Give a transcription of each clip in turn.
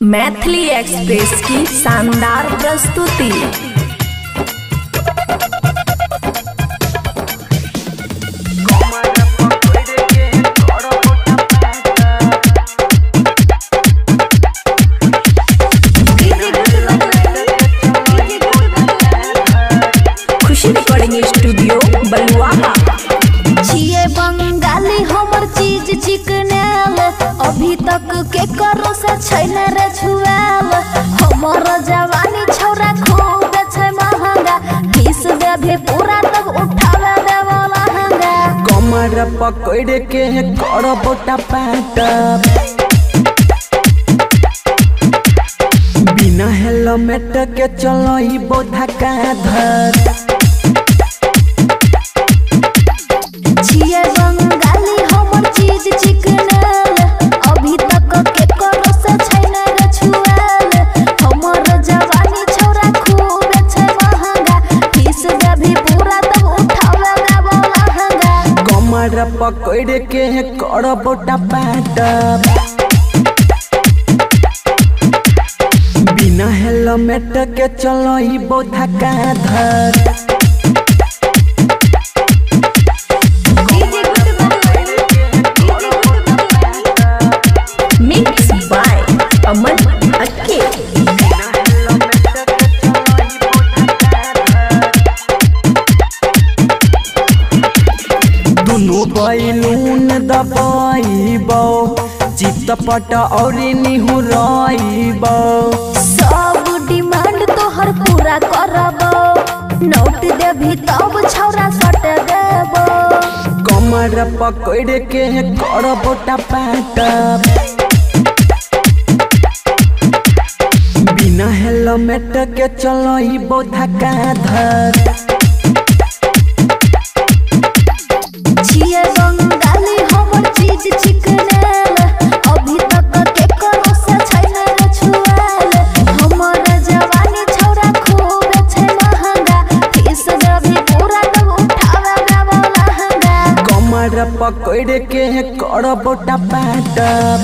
Maithili express की शानदार प्रस्तुति। Khushi recording studio Baluaha. छिए बंगाली हमर चीज चिकनेल, अभी तक के करो से छैन रे छुएल। हमर जवानी छौरा खूब छै महंगा, फीस दे भी पूरा तब उठावे देव लहंगा। कमर पकड़ के कर बोटा पैट, बिना हेलमेट के चलो ही बोधा का धर। छिए बंगाली हमर चीज चिकनेल, अभी तक के करो से छैन रे छुएल। हमर जवानी छौरा खूब छै महंगा, फीस दे भी पूरा तब उठावे देव लहंगा। कमर पकड़ के कर बोटा पैट, बिना हेलमेट के चलो ही बोधा का धर। मिक्स बाय अमन अक्के। दुनु बैलून दबाइबो, चितपट और निहुराइबो। सब डिमांड तोहर पूरा करबो, नोट देभी तब छौरा सट देबो। कमर पकड़ के कर बोटा पैट, बिना हेलमेट के चलो ही बोधा का धर। छिए बंगाली हमर चीज चिकनेल, अभी तक के करो से छैन रे छुएल। हमर जवानी छौरा खूब छै महंगा, फीस देभी पूरा तब उठावे देव लहंगा। कमर पकड़ के कर बोटा पैट,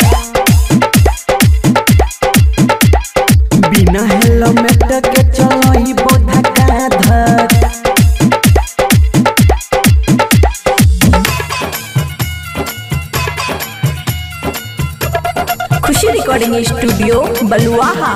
बिना हेलमेट के चलो ही बोधा का धर। Khushi recording studio Baluaha.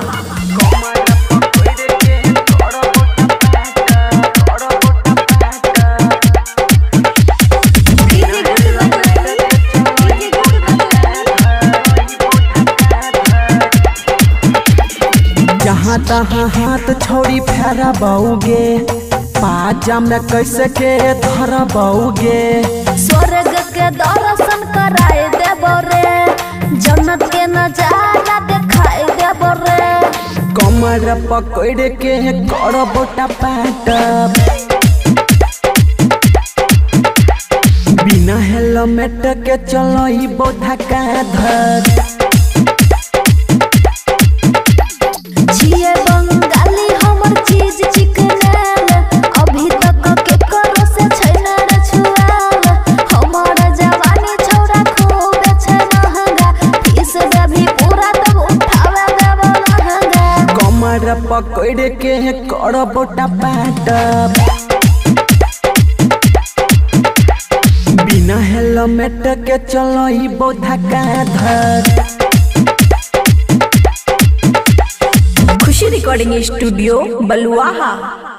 जहाँ तहाँ हाथ छोड़ी फेरा बउगे, पाजा में कैसे के धर बउगे। स्वर्ग के दर्शन कराए देबो रे, जन्नत के नजारा दिखाए देबो रे। कमर पकड़ के कर बोटा पैट, बिना हेलमेट के चलो ही बोधा का धर। छिए बंगाली हमर चीज चिकनेल, अभी तक के करो से छैन रे छुएल। हमर जवानी छौरा खूब छै महंगा, फीस देभी पूरा तब उठावे देव लहंगा। कमर पकड़ के कर बोटा पैट, बिना हेलमेट के चलो ही बोधा का धर। खुशी रिकॉर्डिंग स्टूडियो बलुआहा।